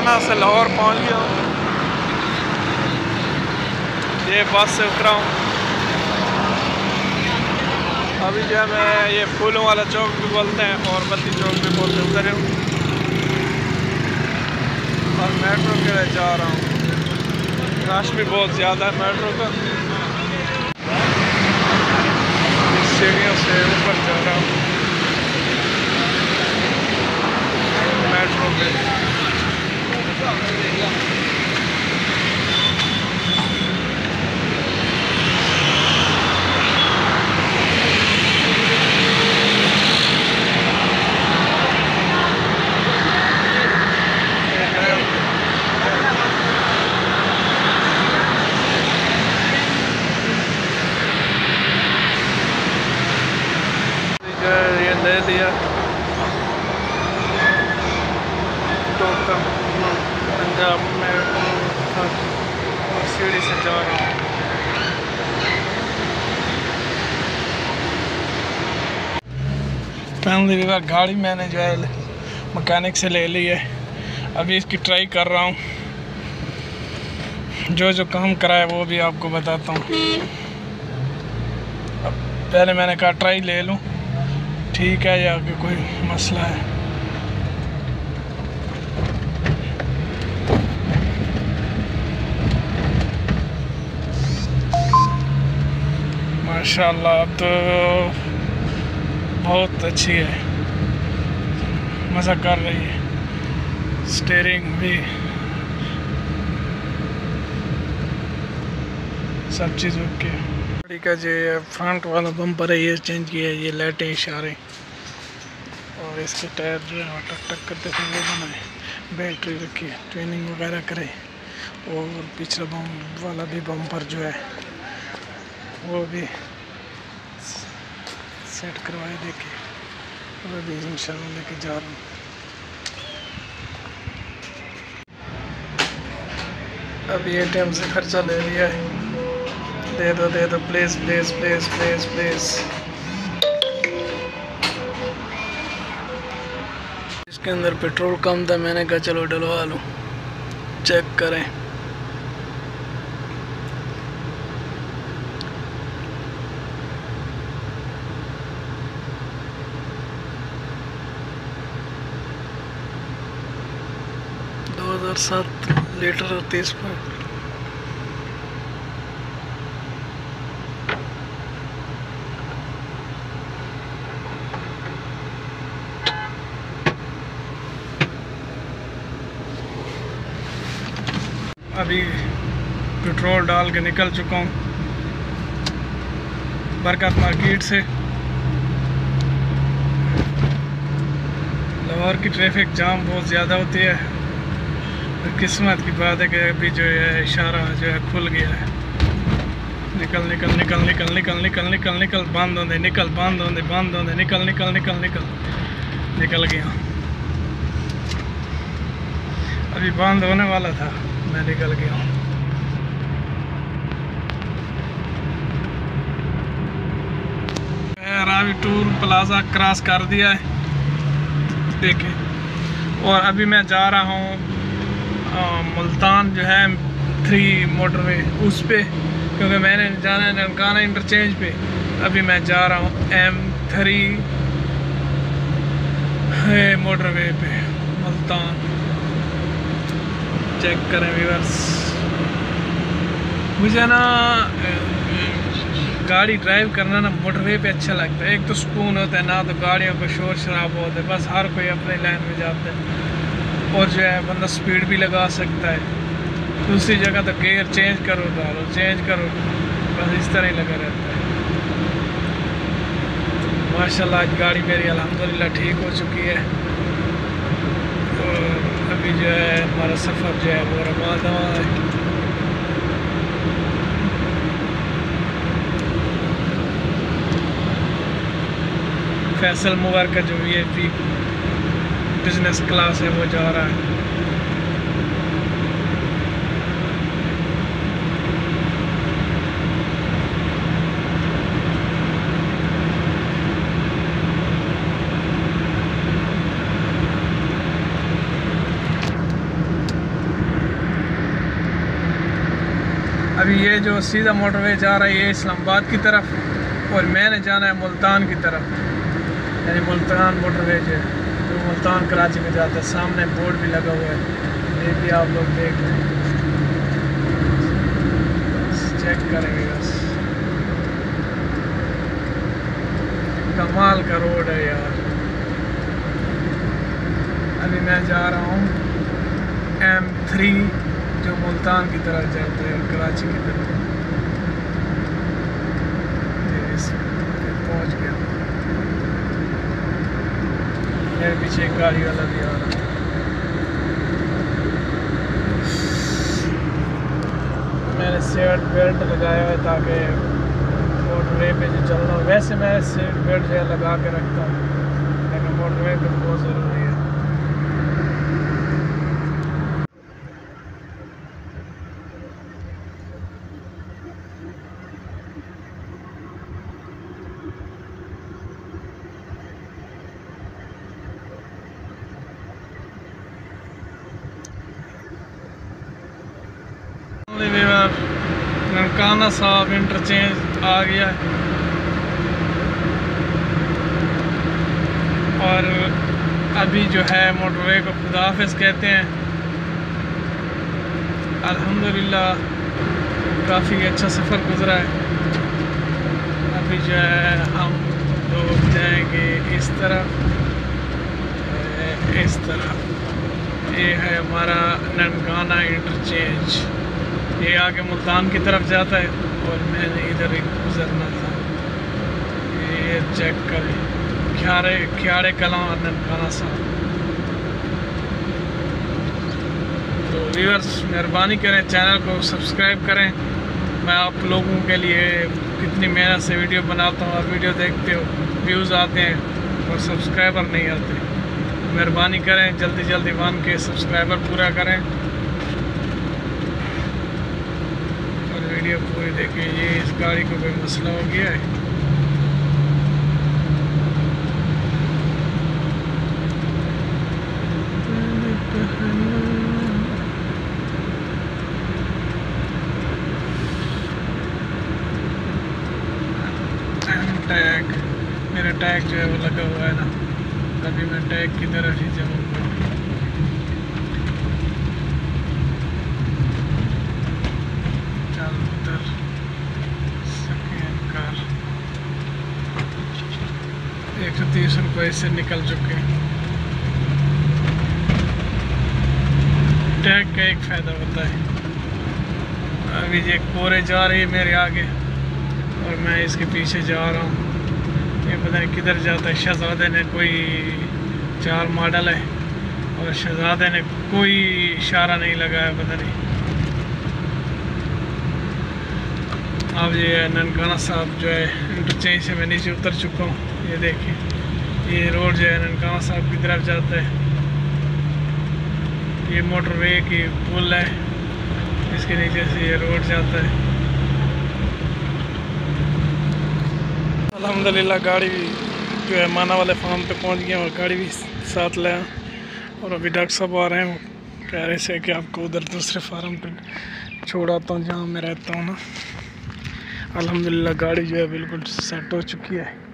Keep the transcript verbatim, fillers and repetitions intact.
मुल्ताना से लाहौर पहुंच गया हूँ। ये बस से उतरा हूँ। अभी जो है मैं ये फूलों वाला चौक भी बोलते हैं और बत्ती चौक भी बोलते हैं, उधर हूँ और मेट्रो के लिए जा रहा हूँ। रश भी बहुत ज़्यादा है मेट्रो का। सीढ़ियों से ऊपर जा रहा हूँ मेट्रो पे। ये ले लिया तो पंजाब में और सीढ़ी से जा रहा हूँ। फैमिली विवर गाड़ी मैंने जो है मैकेनिक से ले ली है। अभी इसकी ट्राई कर रहा हूँ। जो जो काम करा है वो भी आपको बताता हूँ। पहले मैंने कहा ट्राई ले लूँ, ठीक है या कि कोई मसला है। माशाल्लाह अब तो बहुत अच्छी है, मज़ा कर रही है। स्टीयरिंग भी सब चीज़ ओके। ठीक है जी, फ्रंट वाला बम्पर है ये चेंज किया है, ये लाइटें इशारे और इसके टायर जो है टक टक करते थे वो बनाए। बैटरी रखी है, ट्रेनिंग वगैरह करे। और पिछला बम वाला भी बम्पर जो है वो भी सेट करवाए देखे। और अभी इंशाल्लाह लेके जा रहा हूँ। अभी ए टी एम से खर्चा ले लिया है। दे दो दे दो please please please please please. इसके अंदर पेट्रोल कम था, मैंने कहा चलो डलवा लूँ, चेक करें। दो हज़ार सात लीटर और तीस पॉइंट। अभी पेट्रोल डाल के निकल चुका हूँ बरकत मार्केट से। लाहौर की ट्रैफिक जाम बहुत ज़्यादा होती है। किस्मत की बात है कि अभी जो है इशारा जो है खुल गया है। निकल निकल निकल निकल निकल निकल निकल निकल बंद होंदे निकल बंद होंदे बंद होंदे निकल निकल निकल निकल निकल गया। अभी बंद होने वाला था, मैं निकल गया हूँ। रावी टूर प्लाजा क्रॉस कर दिया है देखें। और अभी मैं जा रहा हूँ मुल्तान जो है थ्री मोटरवे उस पे, क्योंकि मैंने जाना है ननकाना इंटरचेंज पे। अभी मैं जा रहा हूँ एम थ्री है मोटरवे पे मुल्तान। चेक करें व्यूअर्स। मुझे ना गाड़ी ड्राइव करना ना मोटरवे पे अच्छा लगता है। एक तो सुकून होता है, ना तो गाड़ियों का शोर शराबा होता है, बस हर कोई अपने लाइन में जाता है। और जो है बंदा स्पीड भी लगा सकता है। दूसरी जगह तो गियर चेंज करो डालो चेंज करो, बस इस तरह ही लगा रहता है। माशाल्लाह आज गाड़ी मेरी अल्हम्दुलिल्लाह ठीक हो चुकी है। और अभी जो है हमारा सफ़र जो है वो रमा दवा है। फैसल मुबारक का जो V I P business class है वो जा रहा है। अभी ये जो सीधा मोटरवे जा रहा है ये इस्लामाबाद की तरफ और मैंने जाना है मुल्तान की तरफ, यानी मुल्तान मोटरवे जो है तो मुल्तान कराची में जाता है। सामने बोर्ड भी लगा हुआ है, ये भी आप लोग देख लें, चेक करेंगे बस। कमाल का रोड है यार। अभी मैं जा रहा हूँ एम थ्री जो मुल्तान की तरफ जाता है और कराची की तरफ। पहुँच गया, मेरे पीछे एक गाड़ी वाला भी आ रहा है। मैंने सीट बेल्ट लगाया है ताकि मोटरवे पे जो चल रहा हूँ, वैसे मैं सीट बेल्ट जो है लगा के रखता हूँ, लेकिन मोटरवे पे बहुत ज़रूरी है। ननकाना साहब इंटरचेंज आ गया है और अभी जो है मोटरवे को खुदाफिज कहते हैं। अल्हम्दुलिल्लाह काफ़ी अच्छा सफ़र गुज़रा है। अभी जो है हम लोग जाएंगे इस तरफ, इस तरफ। ये है हमारा ननकाना इंटरचेंज, ये आगे मुल्तान की तरफ जाता है और मैंने इधर एक गुजरना था। ये चेक करें, ख्यारे ख्यारे कलां और ननकाना साहब। तो व्यूअर्स मेहरबानी करें चैनल को सब्सक्राइब करें। मैं आप लोगों के लिए कितनी मेहनत से वीडियो बनाता हूँ, आप वीडियो देखते हो, व्यूज़ आते हैं और सब्सक्राइबर नहीं आते। मेहरबानी करें जल्दी जल्दी वन के सब्सक्राइबर पूरा करें और वीडियो पूरी देखें। ये इस गाड़ी को कोई मसला हो गया है। टैग, मेरा टैग जो है वो लगा हुआ है ना, अभी मैं टैग की तरफ ही जाऊँगा। चल उधर स्कैन कर, एक सौ तीस रुपये से निकल चुके हैं। टैग का एक फ़ायदा होता है, अभी ये कोरे जा रही है मेरे आगे और मैं इसके पीछे जा रहा हूँ। ये पता नहीं किधर जाता है। शहजादे ने कोई चार मॉडल है और शहजादे ने कोई इशारा नहीं लगाया, पता नहीं। अब ये ननकाना साहब जो है इंटरचेंज से मैं नीचे उतर चुका हूँ। ये देखिए ये रोड जो है ननकाना साहब की तरफ जाता है। ये मोटरवे की पुल है, इसके नीचे से ये रोड जाता है। अल्हम्दुलिल्लाह गाड़ी जो है माना वाले फार्म पे पहुंच गया और गाड़ी भी साथ लाया और अभी डॉक्टर साहब आ रहे हैं। वो कह रहे थे कि आपको उधर दूसरे फार्म पे छोड़ाता हूँ जहाँ मैं रहता हूँ ना। अल्हम्दुलिल्लाह गाड़ी जो है बिल्कुल सेट हो चुकी है।